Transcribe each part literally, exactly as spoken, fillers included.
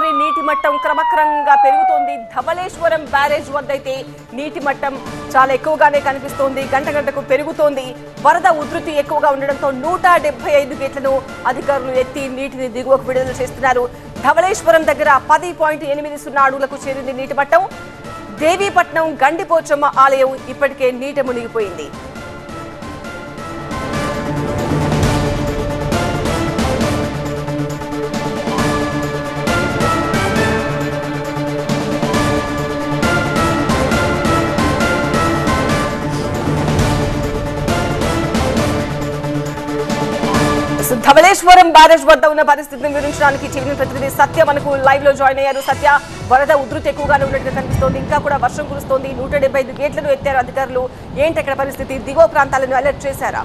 గోదావరి నీటి మట్టం క్రమక్రమంగా పెరుగుతోంది. ధవళేశ్వరం బ్యారేజ్ వద్ద అయితే నీటి మట్టం చాలా ఎక్కువగానే కనిపిస్తోంది. గంట గంటకు పెరుగుతోంది. వరద ఉధృతి ఎక్కువగా ఉండడంతో నూట డెబ్బై ఐదు గేట్లను అధికారులు ఎత్తి నీటిని దిగువకు విడుదల చేస్తున్నారు. ధవళేశ్వరం దగ్గర పది పాయింట్ ఎనిమిది సున్నా అడుగులకు చేరింది నీటి మట్టం. దేవీపట్నం గండిపోచమ్మ ఆలయం ఇప్పటికే నీట మునిగిపోయింది. ధవళేశ్వరం బ్యారేజ్ వద్ద ఉన్న పరిస్థితిని వివరించడానికి టీవీ ప్రతినిధి సత్య మనకు లైవ్ లో జాయిన్ అయ్యారు. సత్య, వరద ఉధృతి ఎక్కువగానే ఉన్నట్టుగా కనిపిస్తోంది. ఇంకా కూడా వర్షం కురుస్తోంది. నూట డెబ్బై ఐదు గేట్లను ఎత్తారు అధికారులు. ఏంటి అక్కడ పరిస్థితి? దిగువ ప్రాంతాలను అలర్ట్ చేశారా?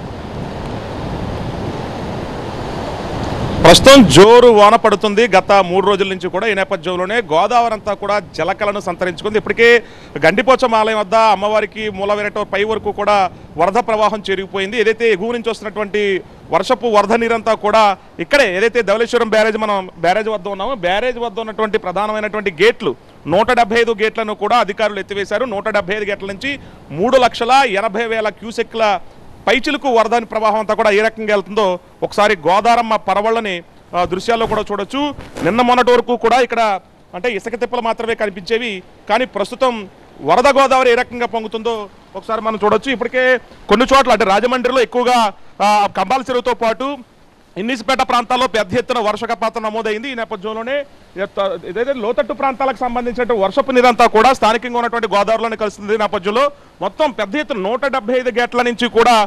ప్రస్తుతం జోరు వాన పడుతుంది. గత మూడు రోజుల నుంచి కూడా ఈ నేపథ్యంలోనే గోదావరి అంతా కూడా జలకలను సంతరించుకుంది. ఇప్పటికే గండిపోచమ్మ ఆలయం వద్ద అమ్మవారికి మూలవేరట పై వరకు కూడా వరద ప్రవాహం చేరిగిపోయింది. ఏదైతే ఎగువ నుంచి వస్తున్నటువంటి వర్షపు వరద నీరంతా కూడా ఇక్కడే ఏదైతే ధవళేశ్వరం బ్యారేజ్ మనం బ్యారేజ్ వద్ద ఉన్నామో బ్యారేజ్ వద్ద ఉన్నటువంటి ప్రధానమైనటువంటి గేట్లు నూట డెబ్బై ఐదు గేట్లను కూడా అధికారులు ఎత్తివేశారు. నూట డెబ్బై ఐదు గేట్ల నుంచి మూడు లక్షల ఎనభై వేల క్యూసెక్ల పైచిలకు వరద ప్రవాహం అంతా కూడా ఏ రకంగా వెళ్తుందో ఒకసారి గోదారమ్మ పరవళ్ళని దృశ్యాల్లో కూడా చూడొచ్చు. నిన్న మొన్నటి వరకు కూడా ఇక్కడ అంటే ఇసుక తిప్పలు మాత్రమే కనిపించేవి. కానీ ప్రస్తుతం వరద గోదావరి ఏ రకంగా పొంగుతుందో ఒకసారి మనం చూడొచ్చు. ఇప్పటికే కొన్ని చోట్ల అంటే రాజమండ్రిలో ఎక్కువగా కంబాల చెరువుతో పాటు ఇన్నిసిపేట ప్రాంతాల్లో పెద్ద ఎత్తున వర్షపాతం నమోదైంది. ఈ నేపథ్యంలోనే ఏదైతే లోతట్టు ప్రాంతాలకు సంబంధించిన వర్షపు నీరంతా కూడా స్థానికంగా ఉన్నటువంటి గోదావరిలోనే కలుస్తుంది. నేపథ్యంలో మొత్తం పెద్ద ఎత్తున నూట డెబ్బై ఐదు గేట్ల నుంచి కూడా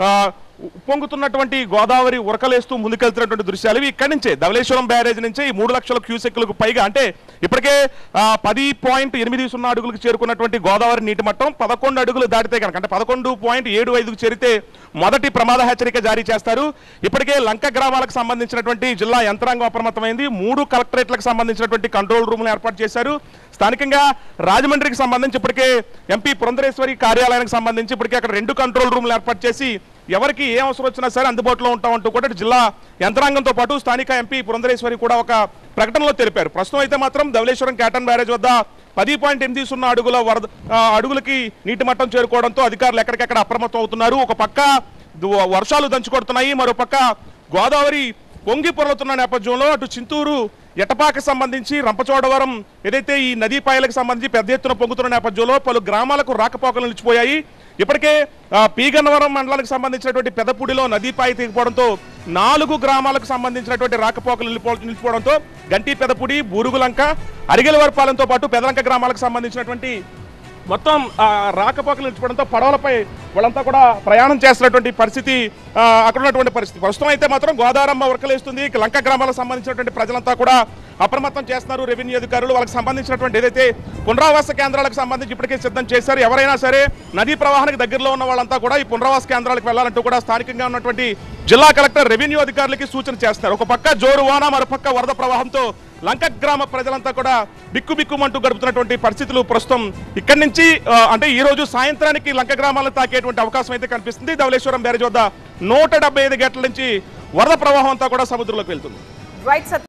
పొంగుతున్నటువంటి గోదావరి ఉరకలేస్తూ ముందుకెళ్తున్నటువంటి దృశ్యాలు ఇవి. ఇక్కడి నుంచే ధవళేశ్వరం బ్యారేజ్ నుంచే ఈ మూడు లక్షల క్యూసెక్లకు పైగా అంటే ఇప్పటికే పది పాయింట్ ఎనిమిది సున్నా అడుగులకు చేరుకున్నటువంటి గోదావరి నీటి మట్టం పదకొండు అడుగులు దాటితే కనుక అంటే పదకొండు పాయింట్ ఏడు ఐదుకు చేరితే మొదటి ప్రమాద హెచ్చరిక జారీ చేస్తారు. ఇప్పటికే లంక గ్రామాలకు సంబంధించినటువంటి జిల్లా యంత్రాంగం అప్రమత్తమైంది. మూడు కలెక్టరేట్లకు సంబంధించినటువంటి కంట్రోల్ రూమ్లు ఏర్పాటు చేశారు. స్థానికంగా రాజమండ్రికి సంబంధించి ఇప్పటికే ఎంపీ పురంధరేశ్వరి కార్యాలయానికి సంబంధించి ఇప్పటికే అక్కడ రెండు కంట్రోల్ రూమ్లు ఏర్పాటు చేసి ఎవరికి ఏ అవసరం వచ్చినా సరే అందుబాటులో ఉంటామంటూ కూడా జిల్లా యంత్రాంగంతో పాటు స్థానిక ఎంపీ పురంధరేశ్వరి కూడా ఒక ప్రకటనలో తెలిపారు. ప్రస్తుతం అయితే మాత్రం ధవళేశ్వరం క్యాటన్ బ్యారేజ్ వద్ద పది పాయింట్ ఎనిమిది సున్నా అడుగుల వరద అడుగులకి నీటి మట్టం చేరుకోవడంతో అధికారులు ఎక్కడికెక్కడ అప్రమత్తం అవుతున్నారు. ఒక పక్క వర్షాలు దంచుకొడుతున్నాయి, మరో పక్క గోదావరి పొంగి పొరలుతున్న నేపథ్యంలో అటు చింతూరు ఎటపాక సంబంధించి రంపచోడవరం ఏదైతే ఈ నదీ పాయలకు సంబంధించి పెద్ద ఎత్తున పొంగుతున్న నేపథ్యంలో పలు గ్రామాలకు రాకపోకలు నిలిచిపోయాయి. ఇప్పటికే పీగన్నవరం మండలానికి సంబంధించినటువంటి పెదపూడిలో నదీపాయ తెగిపోవడంతో నాలుగు గ్రామాలకు సంబంధించినటువంటి రాకపోకలు నిలిచిపోవడంతో గంటి పెదపూడి బూరుగులంక అరిగెలవరపాలెంతో పాటు పెదలంక గ్రామాలకు సంబంధించినటువంటి మొత్తం రాకపోకలు నిలిచిపోవడంతో పడవలపై వాళ్ళంతా కూడా ప్రయాణం చేస్తున్నటువంటి పరిస్థితి అక్కడ ఉన్నటువంటి పరిస్థితి. ప్రస్తుతం అయితే మాత్రం గోదావరమ్మ ఉరకలేస్తుంది. లంక గ్రామాలకు సంబంధించినటువంటి ప్రజలంతా కూడా అప్రమత్తం చేస్తున్నారు. రెవెన్యూ అధికారులు వాళ్ళకి సంబంధించినటువంటి ఏదైతే పునరావాస కేంద్రాలకు సంబంధించి ఇప్పటికే సిద్ధం చేశారు. ఎవరైనా సరే నదీ ప్రవాహానికి దగ్గరలో ఉన్న వాళ్ళంతా కూడా ఈ పునరావాస కేంద్రాలకు వెళ్లాలంటూ కూడా స్థానికంగా ఉన్నటువంటి జిల్లా కలెక్టర్ రెవెన్యూ అధికారులకి సూచన చేస్తున్నారు. ఒక పక్క జోరు వాన, మరోపక్క వరద ప్రవాహంతో లంక గ్రామ ప్రజలంతా కూడా బిక్కు బిక్కుమంటూ గడుపుతున్నటువంటి పరిస్థితులు ప్రస్తుతం ఇక్కడి నుంచి అంటే ఈ రోజు సాయంత్రానికి లంక గ్రామాలను తాకేటువంటి అవకాశం అయితే కనిపిస్తుంది. ధవళేశ్వరం బ్యారేజ్ వద్ద నూట డెబ్బై ఐదు గేట్ల నుంచి వరద ప్రవాహం అంతా కూడా సముద్రంలోకి వెళ్తుంది.